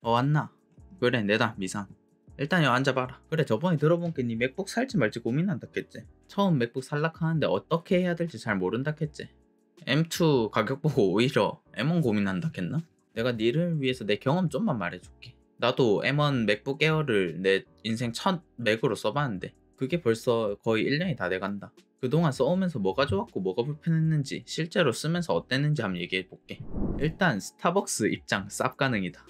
왔나? 그래, 내다, 미상. 일단 여기 앉아봐라. 그래, 저번에 들어본 게 니 맥북 살지 말지 고민한다 했지. 처음 맥북 살락 하는데 어떻게 해야 될지 잘 모른다 했지. M2 가격 보고 오히려 M1 고민한다 했나? 내가 니를 위해서 내 경험 좀만 말해줄게. 나도 M1 맥북 에어를 내 인생 첫 맥으로 써봤는데 그게 벌써 거의 1년이 다 돼간다. 그동안 써오면서 뭐가 좋았고 뭐가 불편했는지 실제로 쓰면서 어땠는지 한번 얘기해볼게. 일단 스타벅스 입장 쌉 가능이다.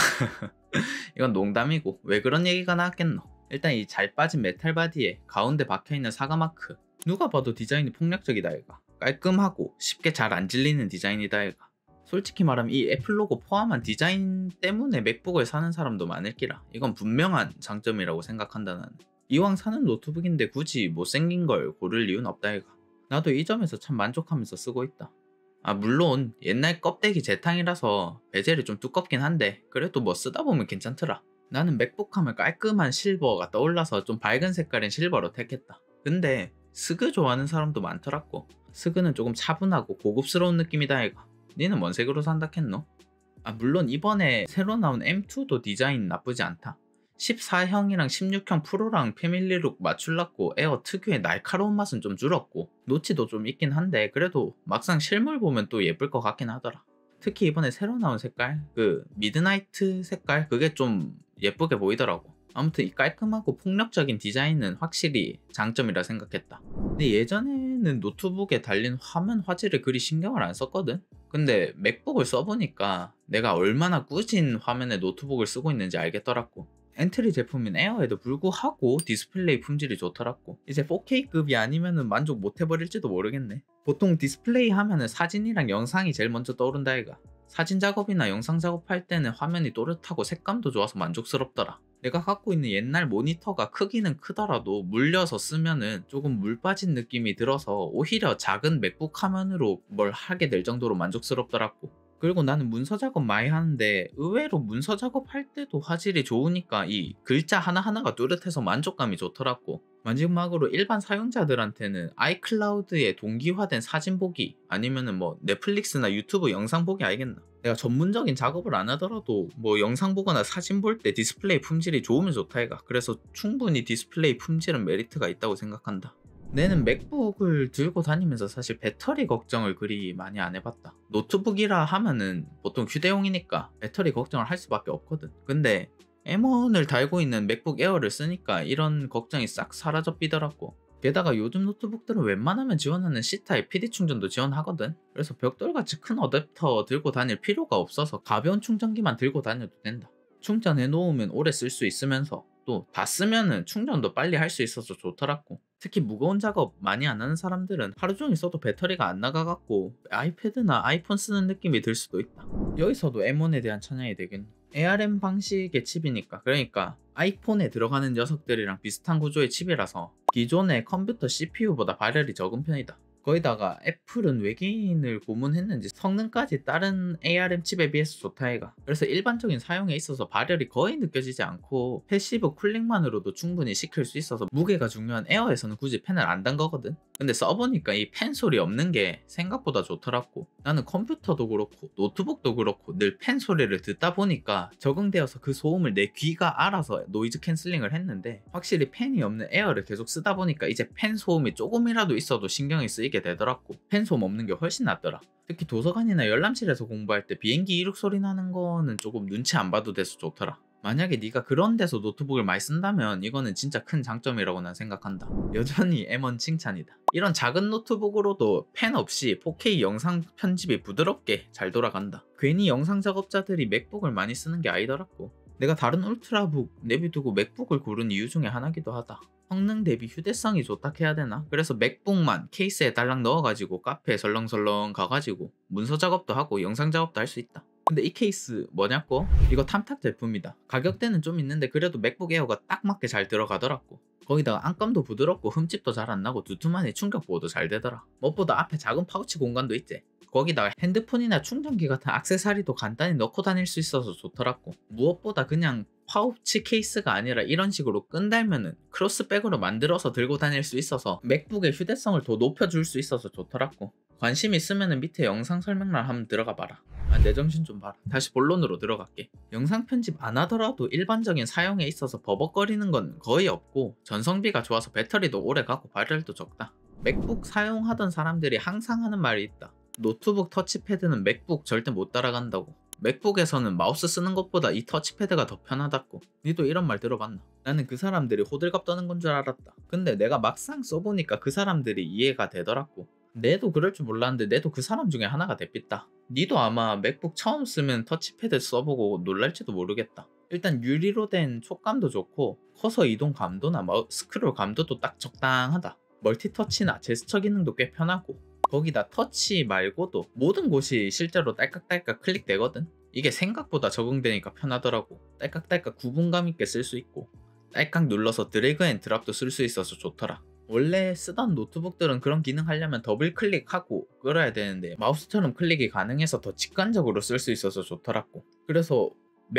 이건 농담이고 왜 그런 얘기가 나왔겠노. 일단 이 잘 빠진 메탈 바디에 가운데 박혀있는 사과마크, 누가 봐도 디자인이 폭력적이다 얘가. 깔끔하고 쉽게 잘 안 질리는 디자인이다 얘가. 솔직히 말하면 이 애플 로고 포함한 디자인 때문에 맥북을 사는 사람도 많을기라. 이건 분명한 장점이라고 생각한다 나는. 이왕 사는 노트북인데 굳이 못생긴 걸 고를 이유는 없다 얘가. 나도 이 점에서 참 만족하면서 쓰고 있다. 물론 옛날 껍데기 재탕이라서 베젤이 좀 두껍긴 한데 그래도 뭐 쓰다 보면 괜찮더라. 나는 맥북 하면 깔끔한 실버가 떠올라서 좀 밝은 색깔인 실버로 택했다. 근데 스그 좋아하는 사람도 많더라고. 스그는 조금 차분하고 고급스러운 느낌이다 얘가. 니는 뭔 색으로 산다 했노? 물론 이번에 새로 나온 M2도 디자인 나쁘지 않다. 14형이랑 16형 프로랑 패밀리룩 맞출랐고 에어 특유의 날카로운 맛은 좀 줄었고 노치도 좀 있긴 한데 그래도 막상 실물 보면 또 예쁠 것 같긴 하더라. 특히 이번에 새로 나온 색깔, 그 미드나이트 색깔, 그게 좀 예쁘게 보이더라고. 아무튼 이 깔끔하고 폭력적인 디자인은 확실히 장점이라 생각했다. 근데 예전에는 노트북에 달린 화면 화질을 그리 신경을 안 썼거든? 근데 맥북을 써보니까 내가 얼마나 꾸진 화면의 노트북을 쓰고 있는지 알겠더라고. 엔트리 제품인 에어에도 불구하고 디스플레이 품질이 좋더라고. 이제 4K급이 아니면은 만족 못 해버릴지도 모르겠네. 보통 디스플레이 하면은 사진이랑 영상이 제일 먼저 떠오른다 이가. 사진 작업이나 영상 작업할 때는 화면이 또렷하고 색감도 좋아서 만족스럽더라. 내가 갖고 있는 옛날 모니터가 크기는 크더라도 물려서 쓰면은 조금 물 빠진 느낌이 들어서 오히려 작은 맥북 화면으로 뭘 하게 될 정도로 만족스럽더라고. 그리고 나는 문서 작업 많이 하는데 의외로 문서 작업할 때도 화질이 좋으니까 이 글자 하나하나가 뚜렷해서 만족감이 좋더라고. 마지막으로 일반 사용자들한테는 아이클라우드에 동기화된 사진 보기 아니면은 뭐 넷플릭스나 유튜브 영상 보기 알겠나. 내가 전문적인 작업을 안 하더라도 뭐 영상 보거나 사진 볼 때 디스플레이 품질이 좋으면 좋다 이가. 그래서 충분히 디스플레이 품질은 메리트가 있다고 생각한다. 내는 맥북을 들고 다니면서 사실 배터리 걱정을 그리 많이 안 해봤다. 노트북이라 하면은 보통 휴대용이니까 배터리 걱정을 할 수밖에 없거든. 근데 M1을 달고 있는 맥북 에어를 쓰니까 이런 걱정이 싹 사라져 삐더라고. 게다가 요즘 노트북들은 웬만하면 지원하는 C타입 PD 충전도 지원하거든. 그래서 벽돌같이 큰 어댑터 들고 다닐 필요가 없어서 가벼운 충전기만 들고 다녀도 된다. 충전해 놓으면 오래 쓸 수 있으면서 또 다 쓰면은 충전도 빨리 할 수 있어서 좋더라고. 특히 무거운 작업 많이 안 하는 사람들은 하루 종일 써도 배터리가 안 나가갖고 아이패드나 아이폰 쓰는 느낌이 들 수도 있다. 여기서도 M1에 대한 찬양이 되겠네. ARM 방식의 칩이니까, 그러니까 아이폰에 들어가는 녀석들이랑 비슷한 구조의 칩이라서 기존의 컴퓨터 CPU보다 발열이 적은 편이다. 거기다가 애플은 외계인을 고문했는지 성능까지 다른 ARM 칩에 비해서 좋다 해가. 그래서 일반적인 사용에 있어서 발열이 거의 느껴지지 않고 패시브 쿨링만으로도 충분히 시킬 수 있어서 무게가 중요한 에어에서는 굳이 팬을 안 단 거거든. 근데 써보니까 이 팬 소리 없는 게 생각보다 좋더라고. 나는 컴퓨터도 그렇고 노트북도 그렇고 늘 팬 소리를 듣다 보니까 적응되어서 그 소음을 내 귀가 알아서 노이즈 캔슬링을 했는데 확실히 팬이 없는 에어를 계속 쓰다 보니까 이제 팬 소음이 조금이라도 있어도 신경이 쓰이게 되더라고. 팬 소음 없는 게 훨씬 낫더라. 특히 도서관이나 열람실에서 공부할 때 비행기 이륙 소리 나는 거는 조금 눈치 안 봐도 돼서 좋더라. 만약에 네가 그런 데서 노트북을 많이 쓴다면 이거는 진짜 큰 장점이라고 난 생각한다. 여전히 M1 칭찬이다. 이런 작은 노트북으로도 펜 없이 4K 영상 편집이 부드럽게 잘 돌아간다. 괜히 영상 작업자들이 맥북을 많이 쓰는 게 아니더라고. 내가 다른 울트라북 내비두고 맥북을 고른 이유 중에 하나기도 하다. 성능 대비 휴대성이 좋다 해야 되나? 그래서 맥북만 케이스에 달랑 넣어가지고 카페에 설렁설렁 가가지고 문서 작업도 하고 영상 작업도 할 수 있다. 근데 이 케이스 뭐냐고? 이거 탐탁 제품이다. 가격대는 좀 있는데 그래도 맥북 에어가 딱 맞게 잘 들어가더라고. 거기다가 안감도 부드럽고 흠집도 잘 안 나고 두툼하니 충격 보호도 잘 되더라. 무엇보다 앞에 작은 파우치 공간도 있지. 거기다가 핸드폰이나 충전기 같은 액세서리도 간단히 넣고 다닐 수 있어서 좋더라고. 무엇보다 그냥 파우치 케이스가 아니라 이런 식으로 끈 달면은 크로스백으로 만들어서 들고 다닐 수 있어서 맥북의 휴대성을 더 높여줄 수 있어서 좋더라고. 관심 있으면은 밑에 영상 설명란 한번 들어가 봐라. 내 정신 좀 봐라. 다시 본론으로 들어갈게. 영상 편집 안 하더라도 일반적인 사용에 있어서 버벅거리는 건 거의 없고, 전성비가 좋아서 배터리도 오래 가고 발열도 적다. 맥북 사용하던 사람들이 항상 하는 말이 있다. 노트북 터치패드는 맥북 절대 못 따라간다고. 맥북에서는 마우스 쓰는 것보다 이 터치패드가 더 편하다고. 니도 이런 말 들어봤나? 나는 그 사람들이 호들갑 떠는 건 줄 알았다. 근데 내가 막상 써보니까 그 사람들이 이해가 되더라고. 내도 그럴 줄 몰랐는데 내도 그 사람 중에 하나가 됐겠다. 니도 아마 맥북 처음 쓰면 터치패드 써보고 놀랄지도 모르겠다. 일단 유리로 된 촉감도 좋고, 커서 이동 감도나 스크롤 감도도 딱 적당하다. 멀티터치나 제스처 기능도 꽤 편하고, 거기다 터치 말고도 모든 곳이 실제로 딸깍딸깍 클릭되거든. 이게 생각보다 적응되니까 편하더라고. 딸깍딸깍 구분감 있게 쓸 수 있고, 딸깍 눌러서 드래그 앤 드랍도 쓸 수 있어서 좋더라. 원래 쓰던 노트북들은 그런 기능 하려면 더블 클릭하고 끌어야 되는데 마우스처럼 클릭이 가능해서 더 직관적으로 쓸 수 있어서 좋더라고. 그래서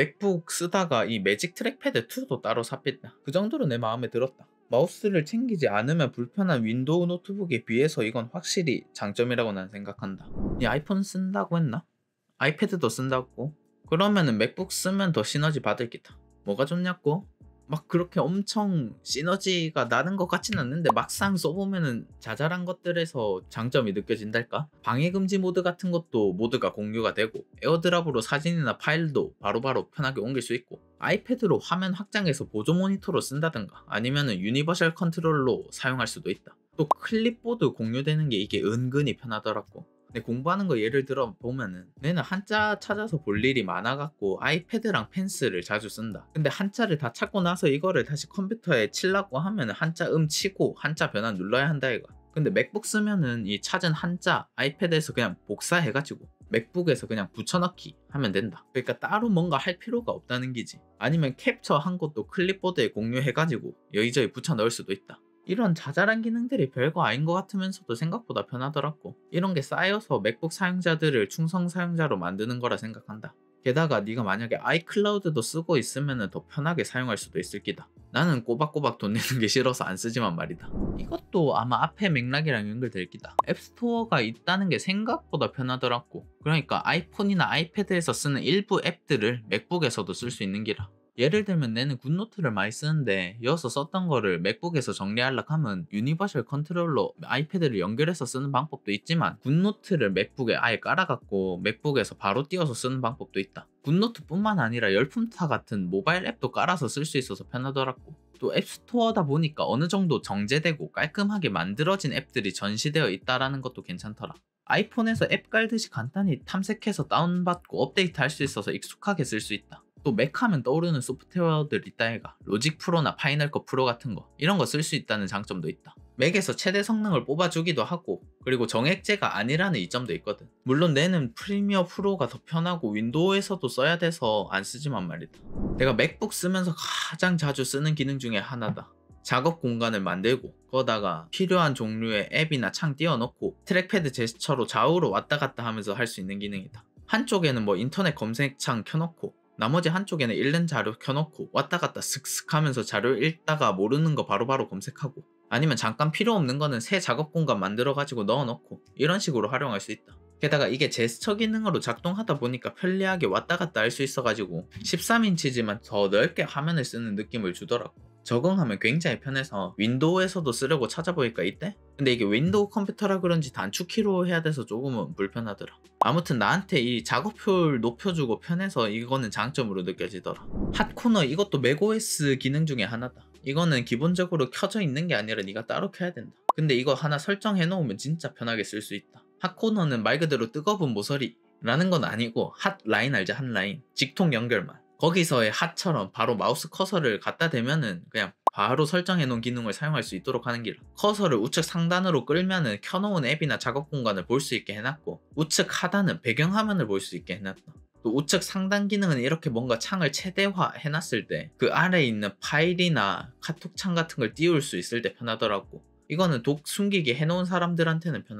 맥북 쓰다가 이 매직 트랙패드 2도 따로 삽했다. 그 정도로 내 마음에 들었다. 마우스를 챙기지 않으면 불편한 윈도우 노트북에 비해서 이건 확실히 장점이라고 난 생각한다. 이 아이폰 쓴다고 했나? 아이패드도 쓴다고? 그러면은 맥북 쓰면 더 시너지 받을 기다. 뭐가 좋냐고? 막 그렇게 엄청 시너지가 나는 것 같진 않는데 막상 써보면은 자잘한 것들에서 장점이 느껴진달까? 방해금지 모드 같은 것도 모드가 공유가 되고, 에어드랍으로 사진이나 파일도 바로바로 편하게 옮길 수 있고, 아이패드로 화면 확장해서 보조 모니터로 쓴다든가 아니면은 유니버셜 컨트롤로 사용할 수도 있다. 또 클립보드 공유되는 게 이게 은근히 편하더라고. 근데 공부하는 거 예를 들어 보면은 내는 한자 찾아서 볼 일이 많아갖고 아이패드랑 펜슬을 자주 쓴다. 근데 한자를 다 찾고 나서 이거를 다시 컴퓨터에 치려고 하면은 한자 치고 한자 변환 눌러야 한다 이거. 근데 맥북 쓰면은 이 찾은 한자 아이패드에서 그냥 복사해가지고 맥북에서 그냥 붙여넣기 하면 된다. 그러니까 따로 뭔가 할 필요가 없다는 기지. 아니면 캡처한 것도 클립보드에 공유해가지고 여기저기 붙여 넣을 수도 있다. 이런 자잘한 기능들이 별거 아닌 것 같으면서도 생각보다 편하더라고. 이런 게 쌓여서 맥북 사용자들을 충성 사용자로 만드는 거라 생각한다. 게다가 네가 만약에 아이클라우드도 쓰고 있으면 더 편하게 사용할 수도 있을 기다. 나는 꼬박꼬박 돈 내는 게 싫어서 안 쓰지만 말이다. 이것도 아마 앞에 맥락이랑 연결될 기다. 앱스토어가 있다는 게 생각보다 편하더라고. 그러니까 아이폰이나 아이패드에서 쓰는 일부 앱들을 맥북에서도 쓸 수 있는 기라. 예를 들면 내는 굿노트를 많이 쓰는데 이어서 썼던 거를 맥북에서 정리하려고 하면 유니버셜 컨트롤러 아이패드를 연결해서 쓰는 방법도 있지만, 굿노트를 맥북에 아예 깔아갖고 맥북에서 바로 띄워서 쓰는 방법도 있다. 굿노트뿐만 아니라 열품타 같은 모바일 앱도 깔아서 쓸 수 있어서 편하더라고. 또 앱스토어다 보니까 어느 정도 정제되고 깔끔하게 만들어진 앱들이 전시되어 있다라는 것도 괜찮더라. 아이폰에서 앱 깔듯이 간단히 탐색해서 다운받고 업데이트 할 수 있어서 익숙하게 쓸 수 있다. 또 맥하면 떠오르는 소프트웨어들 있다 해가 로직 프로나 파이널 컷 프로 같은 거 이런 거 쓸 수 있다는 장점도 있다. 맥에서 최대 성능을 뽑아주기도 하고, 그리고 정액제가 아니라는 이점도 있거든. 물론 내는 프리미어 프로가 더 편하고 윈도우에서도 써야 돼서 안 쓰지만 말이다. 내가 맥북 쓰면서 가장 자주 쓰는 기능 중에 하나다. 작업 공간을 만들고 거다가 필요한 종류의 앱이나 창 띄워놓고 트랙패드 제스처로 좌우로 왔다 갔다 하면서 할 수 있는 기능이다. 한쪽에는 뭐 인터넷 검색창 켜놓고 나머지 한쪽에는 읽는 자료 켜놓고 왔다 갔다 슥슥 하면서 자료 읽다가 모르는 거 바로바로 검색하고, 아니면 잠깐 필요 없는 거는 새 작업 공간 만들어가지고 넣어놓고 이런 식으로 활용할 수 있다. 게다가 이게 제스처 기능으로 작동하다 보니까 편리하게 왔다 갔다 할 수 있어가지고 13인치지만 더 넓게 화면을 쓰는 느낌을 주더라고. 적응하면 굉장히 편해서 윈도우에서도 쓰려고 찾아보니까 있대? 근데 이게 윈도우 컴퓨터라 그런지 단축키로 해야 돼서 조금은 불편하더라. 아무튼 나한테 이 작업효율 높여주고 편해서 이거는 장점으로 느껴지더라. 핫코너 이것도 맥OS 기능 중에 하나다. 이거는 기본적으로 켜져 있는 게 아니라 네가 따로 켜야 된다. 근데 이거 하나 설정해 놓으면 진짜 편하게 쓸 수 있다. 핫코너는 말 그대로 뜨거운 모서리라는 건 아니고 핫라인 알지? 핫라인 직통 연결만. 거기서의 핫처럼 바로 마우스 커서를 갖다 대면은 그냥 바로 설정해 놓은 기능을 사용할 수 있도록 하는 길. 커서를 우측 상단으로 끌면은 켜놓은 앱이나 작업 공간을 볼 수 있게 해놨고, 우측 하단은 배경화면을 볼 수 있게 해놨다. 또 우측 상단 기능은 이렇게 뭔가 창을 최대화 해놨을 때 그 아래에 있는 파일이나 카톡창 같은 걸 띄울 수 있을 때 편하더라고. 이거는 독 숨기기 해놓은 사람들한테는 편하다.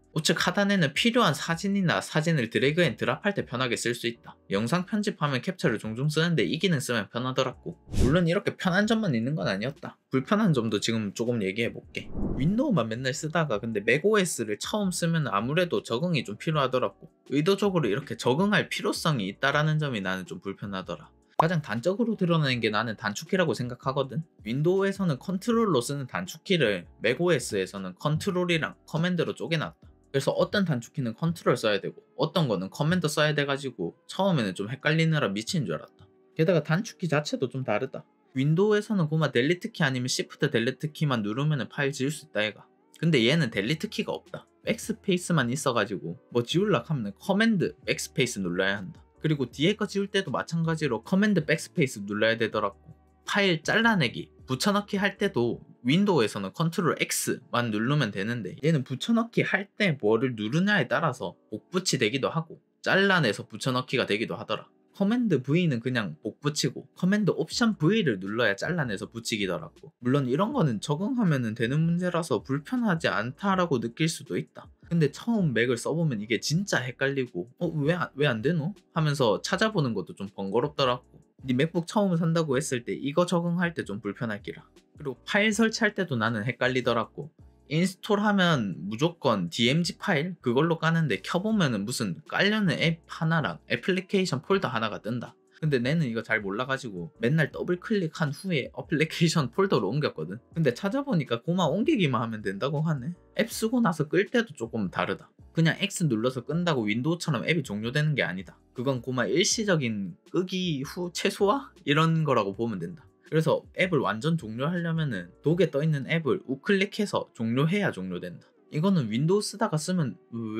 우측 하단에는 필요한 사진이나 사진을 드래그 앤 드랍할 때 편하게 쓸 수 있다. 영상 편집하면 캡처를 종종 쓰는데 이 기능 쓰면 편하더라고. 물론 이렇게 편한 점만 있는 건 아니었다. 불편한 점도 지금 조금 얘기해볼게. 윈도우만 맨날 쓰다가 근데 맥OS를 처음 쓰면 아무래도 적응이 좀 필요하더라고. 의도적으로 이렇게 적응할 필요성이 있다라는 점이 나는 좀 불편하더라. 가장 단적으로 드러내는 게 나는 단축키라고 생각하거든. 윈도우에서는 컨트롤로 쓰는 단축키를 맥OS에서는 컨트롤이랑 커맨드로 쪼개놨다. 그래서 어떤 단축키는 컨트롤 써야 되고 어떤 거는 커맨드 써야 돼가지고 처음에는 좀 헷갈리느라 미친 줄 알았다. 게다가 단축키 자체도 좀 다르다. 윈도우에서는 고마 델리트 키 아니면 시프트 델리트 키만 누르면 파일 지울 수 있다 얘가. 근데 얘는 델리트 키가 없다. 백스페이스만 있어가지고 뭐 지울라 하면 커맨드 백스페이스 눌러야 한다. 그리고 뒤에 거 지울 때도 마찬가지로 커맨드 백스페이스 눌러야 되더라고. 파일 잘라내기, 붙여넣기 할 때도 윈도우에서는 컨트롤 X만 누르면 되는데 얘는 붙여넣기 할 때 뭐를 누르냐에 따라서 복붙이 되기도 하고 잘라내서 붙여넣기가 되기도 하더라. 커맨드 V는 그냥 복붙이고 커맨드 옵션 V를 눌러야 잘라내서 붙이기더라고. 물론 이런 거는 적응하면 되는 문제라서 불편하지 않다라고 느낄 수도 있다. 근데 처음 맥을 써보면 이게 진짜 헷갈리고 왜 안 되노? 하면서 찾아보는 것도 좀 번거롭더라고. 네 맥북 처음 산다고 했을 때 이거 적응할 때 좀 불편할기라. 그리고 파일 설치할 때도 나는 헷갈리더라고. 인스톨하면 무조건 DMG 파일 그걸로 까는데 켜보면은 무슨 깔려는 앱 하나랑 애플리케이션 폴더 하나가 뜬다. 근데 내는 이거 잘 몰라가지고 맨날 더블 클릭한 후에 애플리케이션 폴더로 옮겼거든. 근데 찾아보니까 고마 옮기기만 하면 된다고 하네. 앱 쓰고 나서 끌 때도 조금 다르다. 그냥 X 눌러서 끈다고 윈도우처럼 앱이 종료되는 게 아니다. 그건 고마 일시적인 끄기 후 최소화? 이런 거라고 보면 된다. 그래서 앱을 완전 종료하려면은 독에 떠있는 앱을 우클릭해서 종료해야 종료된다. 이거는 윈도우 쓰다가 쓰면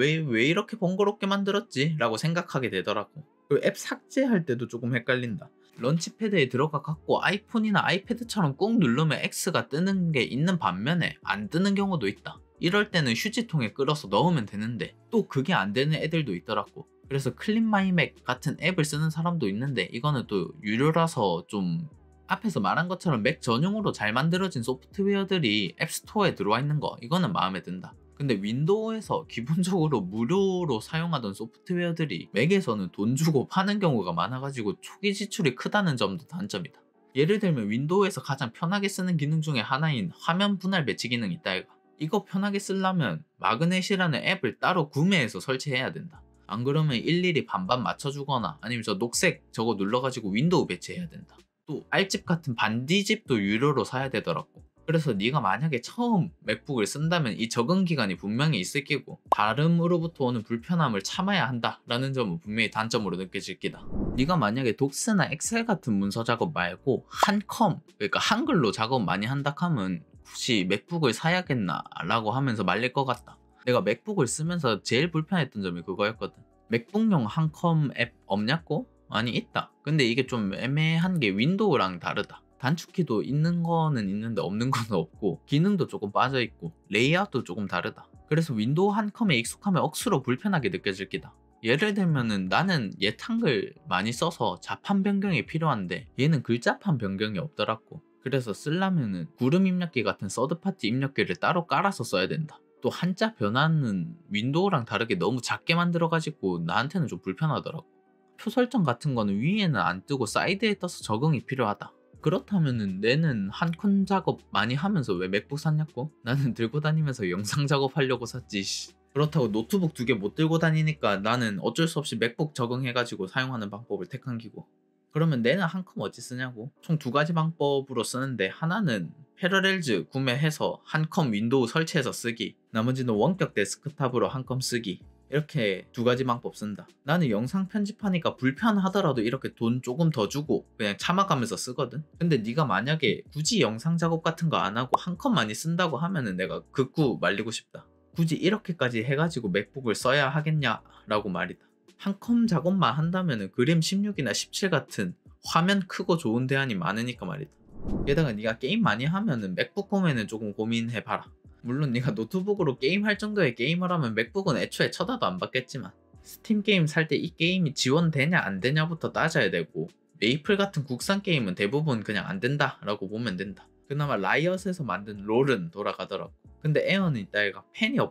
왜 이렇게 번거롭게 만들었지? 라고 생각하게 되더라고. 그리고 앱 삭제할 때도 조금 헷갈린다. 런치패드에 들어가 갖고 아이폰이나 아이패드처럼 꾹 누르면 X가 뜨는 게 있는 반면에 안 뜨는 경우도 있다. 이럴 때는 휴지통에 끌어서 넣으면 되는데 또 그게 안 되는 애들도 있더라고. 그래서 클린마이맥 같은 앱을 쓰는 사람도 있는데 이거는 또 유료라서 좀 앞에서 말한 것처럼 맥 전용으로 잘 만들어진 소프트웨어들이 앱스토어에 들어와 있는 거 이거는 마음에 든다. 근데 윈도우에서 기본적으로 무료로 사용하던 소프트웨어들이 맥에서는 돈 주고 파는 경우가 많아가지고 초기 지출이 크다는 점도 단점이다. 예를 들면 윈도우에서 가장 편하게 쓰는 기능 중에 하나인 화면 분할 배치 기능이 있다 이거. 이거 편하게 쓰려면 마그넷이라는 앱을 따로 구매해서 설치해야 된다. 안 그러면 일일이 반반 맞춰주거나 아니면 저 녹색 저거 눌러가지고 윈도우 배치해야 된다. 또 알집 같은 반디집도 유료로 사야 되더라고. 그래서 네가 만약에 처음 맥북을 쓴다면 이 적응 기간이 분명히 있을 끼고 다름으로부터 오는 불편함을 참아야 한다라는 점은 분명히 단점으로 느껴질 끼다. 네가 만약에 독스나 엑셀 같은 문서 작업 말고 한컴 그러니까 한글로 작업 많이 한다 하면 혹시 맥북을 사야겠나 라고 하면서 말릴 것 같다. 내가 맥북을 쓰면서 제일 불편했던 점이 그거였거든. 맥북용 한컴 앱 없냐고? 아니 있다. 근데 이게 좀 애매한 게 윈도우랑 다르다. 단축키도 있는 거는 있는데 없는 건 없고 기능도 조금 빠져있고 레이아웃도 조금 다르다. 그래서 윈도우 한컴에 익숙하면 억수로 불편하게 느껴질 기다. 예를 들면은 나는 얘 한글 많이 써서 자판 변경이 필요한데 얘는 글자판 변경이 없더라고. 그래서 쓰려면은 구름 입력기 같은 서드파티 입력기를 따로 깔아서 써야 된다. 또 한자 변화는 윈도우랑 다르게 너무 작게 만들어가지고 나한테는 좀 불편하더라고. 표 설정 같은 거는 위에는 안 뜨고 사이드에 떠서 적응이 필요하다. 그렇다면은 내는 한컴 작업 많이 하면서 왜 맥북 샀냐고? 나는 들고 다니면서 영상 작업하려고 샀지. 그렇다고 노트북 2개 못 들고 다니니까 나는 어쩔 수 없이 맥북 적응해가지고 사용하는 방법을 택한 기고. 그러면 내는 한컴 어찌 쓰냐고? 총 2가지 방법으로 쓰는데 하나는 패러렐즈 구매해서 한컴 윈도우 설치해서 쓰기, 나머지는 원격 데스크탑으로 한컴 쓰기. 이렇게 2가지 방법 쓴다. 나는 영상 편집하니까 불편하더라도 이렇게 돈 조금 더 주고 그냥 참아가면서 쓰거든. 근데 네가 만약에 굳이 영상 작업 같은 거 안 하고 한컴 많이 쓴다고 하면은 내가 극구 말리고 싶다. 굳이 이렇게까지 해가지고 맥북을 써야 하겠냐 라고 말이다. 한컴 작업만 한다면은 그램 16이나 17 같은 화면 크고 좋은 대안이 많으니까 말이다. 게다가 네가 게임 많이 하면은 맥북 구매는 조금 고민해봐라. 물론 네가 노트북으로 게임할 정도의 게이머를 하면 맥북은 애초에 쳐다도 안 받겠지만 스팀 게임 살 때 이 게임이 지원되냐 안 되냐부터 따져야 되고 메이플 같은 국산 게임은 대부분 그냥 안 된다 라고 보면 된다. 그나마 라이엇에서 만든 롤은 돌아가더라고. 근데 에어는 이따 얘가 펜이 없거든.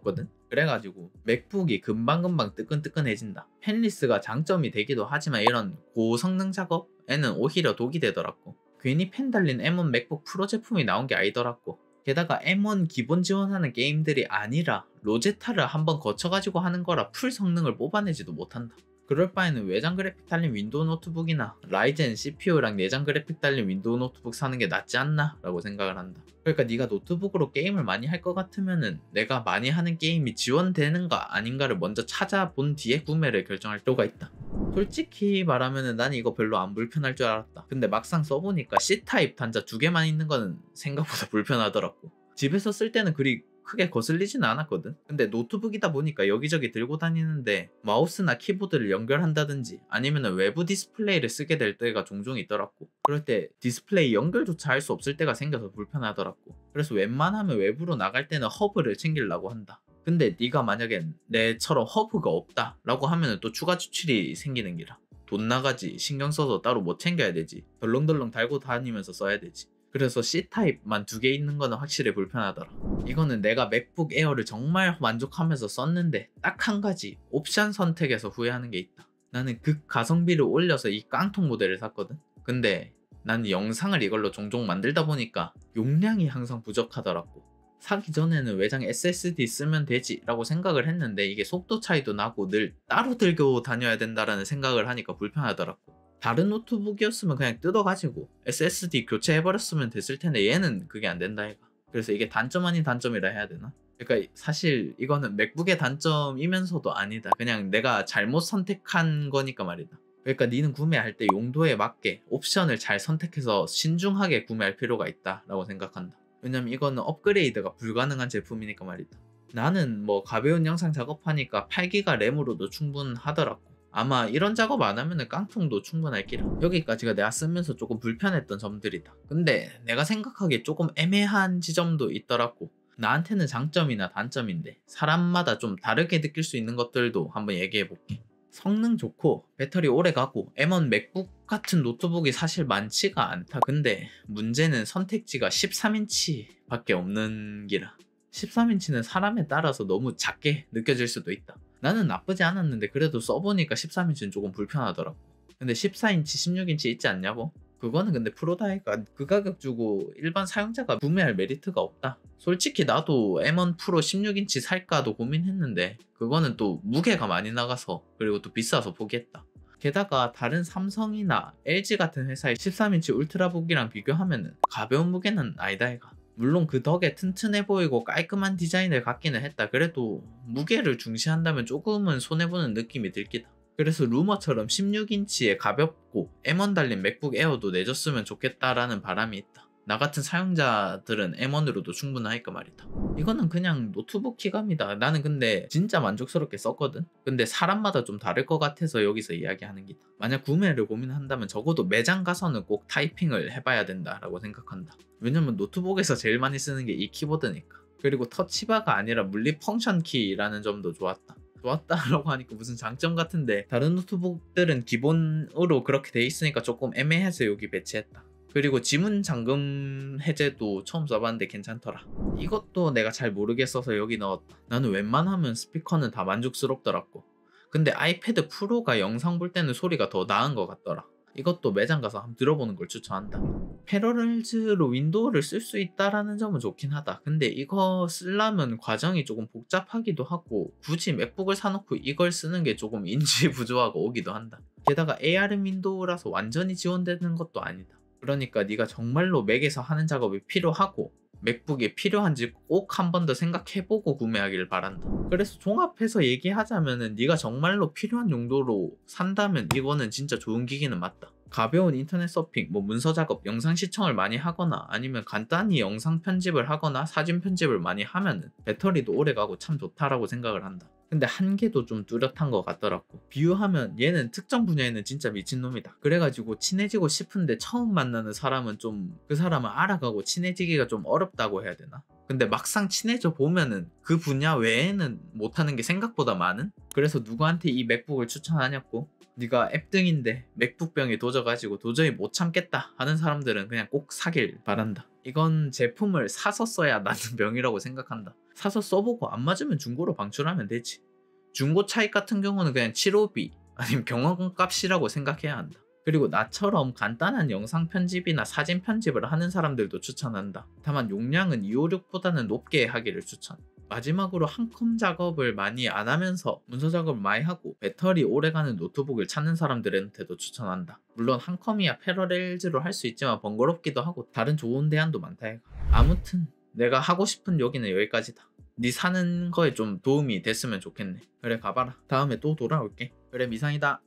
그래가지고 맥북이 금방금방 뜨끈뜨끈해진다. 펜리스가 장점이 되기도 하지만 이런 고성능 작업에는 오히려 독이 되더라고. 괜히 펜 달린 M1 맥북 프로 제품이 나온 게 아니더라고. 게다가 M1 기본 지원하는 게임들이 아니라 로제타를 한번 거쳐가지고 하는 거라 풀 성능을 뽑아내지도 못한다. 그럴 바에는 외장 그래픽 달린 윈도우 노트북이나 라이젠 CPU랑 내장 그래픽 달린 윈도우 노트북 사는 게 낫지 않나 라고 생각을 한다. 그러니까 네가 노트북으로 게임을 많이 할 것 같으면은 내가 많이 하는 게임이 지원되는가 아닌가를 먼저 찾아본 뒤에 구매를 결정할 필요가 있다. 솔직히 말하면은 난 이거 별로 안 불편할 줄 알았다. 근데 막상 써보니까 C타입 단자 2개만 있는 거는 생각보다 불편하더라고. 집에서 쓸 때는 그리 크게 거슬리지는 않았거든. 근데 노트북이다 보니까 여기저기 들고 다니는데 마우스나 키보드를 연결한다든지 아니면 외부 디스플레이를 쓰게 될 때가 종종 있더라고. 그럴 때 디스플레이 연결조차 할 수 없을 때가 생겨서 불편하더라고. 그래서 웬만하면 외부로 나갈 때는 허브를 챙기려고 한다. 근데 네가 만약에 내처럼 허브가 없다 라고 하면 또 추가 지출이 생기는 기라. 돈 나가지, 신경 써서 따로 못 챙겨야 되지, 덜렁덜렁 달고 다니면서 써야 되지. 그래서 C타입만 2개 있는 거는 확실히 불편하더라. 이거는 내가 맥북 에어를 정말 만족하면서 썼는데 딱 한 가지 옵션 선택에서 후회하는 게 있다. 나는 극 가성비를 올려서 이 깡통 모델을 샀거든. 근데 나는 영상을 이걸로 종종 만들다 보니까 용량이 항상 부족하더라고. 사기 전에는 외장 SSD 쓰면 되지 라고 생각을 했는데 이게 속도 차이도 나고 늘 따로 들고 다녀야 된다라는 생각을 하니까 불편하더라고. 다른 노트북이었으면 그냥 뜯어가지고 SSD 교체해버렸으면 됐을 텐데 얘는 그게 안 된다 얘가. 그래서 이게 단점 아닌 단점이라 해야 되나? 그러니까 사실 이거는 맥북의 단점이면서도 아니다. 그냥 내가 잘못 선택한 거니까 말이다. 그러니까 니는 구매할 때 용도에 맞게 옵션을 잘 선택해서 신중하게 구매할 필요가 있다 라고 생각한다. 왜냐면 이거는 업그레이드가 불가능한 제품이니까 말이다. 나는 뭐 가벼운 영상 작업하니까 8기가 램으로도 충분하더라고. 아마 이런 작업 안 하면은 깡통도 충분할 기라. 여기까지가 내가 쓰면서 조금 불편했던 점들이다. 근데 내가 생각하기에 조금 애매한 지점도 있더라고. 나한테는 장점이나 단점인데 사람마다 좀 다르게 느낄 수 있는 것들도 한번 얘기해볼게. 성능 좋고 배터리 오래 가고 M1 맥북 같은 노트북이 사실 많지가 않다. 근데 문제는 선택지가 13인치 밖에 없는 기라. 13인치는 사람에 따라서 너무 작게 느껴질 수도 있다. 나는 나쁘지 않았는데 그래도 써보니까 13인치는 조금 불편하더라고. 근데 14인치, 16인치 있지 않냐고? 그거는 근데 프로다이가 그 가격 주고 일반 사용자가 구매할 메리트가 없다. 솔직히 나도 M1 프로 16인치 살까도 고민했는데 그거는 또 무게가 많이 나가서 그리고 또 비싸서 포기했다. 게다가 다른 삼성이나 LG 같은 회사의 13인치 울트라북이랑 비교하면 가벼운 무게는 아니다 얘가. 물론 그 덕에 튼튼해 보이고 깔끔한 디자인을 갖기는 했다. 그래도 무게를 중시한다면 조금은 손해보는 느낌이 들기다. 그래서 루머처럼 16인치에 가볍고 M1 달린 맥북 에어도 내줬으면 좋겠다라는 바람이 있다. 나 같은 사용자들은 M1으로도 충분하니까 말이다. 이거는 그냥 노트북 키감이다. 나는 근데 진짜 만족스럽게 썼거든. 근데 사람마다 좀 다를 것 같아서 여기서 이야기하는 기다. 만약 구매를 고민한다면 적어도 매장 가서는 꼭 타이핑을 해봐야 된다라고 생각한다. 왜냐면 노트북에서 제일 많이 쓰는 게 이 키보드니까. 그리고 터치바가 아니라 물리 펑션 키라는 점도 좋았다. 좋았다라고 하니까 무슨 장점 같은데 다른 노트북들은 기본으로 그렇게 돼 있으니까 조금 애매해서 여기 배치했다. 그리고 지문 잠금 해제도 처음 써봤는데 괜찮더라. 이것도 내가 잘 모르겠어서 여기 넣었다. 나는 웬만하면 스피커는 다 만족스럽더라고. 근데 아이패드 프로가 영상 볼 때는 소리가 더 나은 것 같더라. 이것도 매장 가서 한번 들어보는 걸 추천한다. 패러렐즈로 윈도우를 쓸 수 있다라는 점은 좋긴 하다. 근데 이거 쓰려면 과정이 조금 복잡하기도 하고 굳이 맥북을 사놓고 이걸 쓰는 게 조금 인지 부조화가 오기도 한다. 게다가 ARM 윈도우라서 완전히 지원되는 것도 아니다. 그러니까 네가 정말로 맥에서 하는 작업이 필요하고 맥북이 필요한지 꼭 한 번 더 생각해보고 구매하기를 바란다. 그래서 종합해서 얘기하자면은 네가 정말로 필요한 용도로 산다면 이거는 진짜 좋은 기기는 맞다. 가벼운 인터넷 서핑, 뭐 문서 작업, 영상 시청을 많이 하거나 아니면 간단히 영상 편집을 하거나 사진 편집을 많이 하면은 배터리도 오래가고 참 좋다라고 생각을 한다. 근데 한계도 좀 뚜렷한 것 같더라고. 비유하면 얘는 특정 분야에는 진짜 미친놈이다. 그래가지고 친해지고 싶은데 처음 만나는 사람은 좀 그 사람을 알아가고 친해지기가 좀 어렵다고 해야 되나? 근데 막상 친해져 보면은 그 분야 외에는 못하는 게 생각보다 많은? 그래서 누구한테 이 맥북을 추천하냐고? 네가 앱등인데 맥북병이 도져가지고 도저히 못 참겠다 하는 사람들은 그냥 꼭 사길 바란다. 이건 제품을 사서 써야 나는 병이라고 생각한다. 사서 써보고 안 맞으면 중고로 방출하면 되지. 중고 차익 같은 경우는 그냥 치료비 아니면 병원 값이라고 생각해야 한다. 그리고 나처럼 간단한 영상 편집이나 사진 편집을 하는 사람들도 추천한다. 다만 용량은 256보다는 높게 하기를 추천. 마지막으로 한컴 작업을 많이 안 하면서 문서 작업을 많이 하고 배터리 오래가는 노트북을 찾는 사람들한테도 추천한다. 물론 한컴이야 패러렐즈로 할 수 있지만 번거롭기도 하고 다른 좋은 대안도 많다 해가. 아무튼 내가 하고 싶은 여기는 여기까지다. 네 사는 거에 좀 도움이 됐으면 좋겠네. 그래 가봐라. 다음에 또 돌아올게. 그래 미상이다.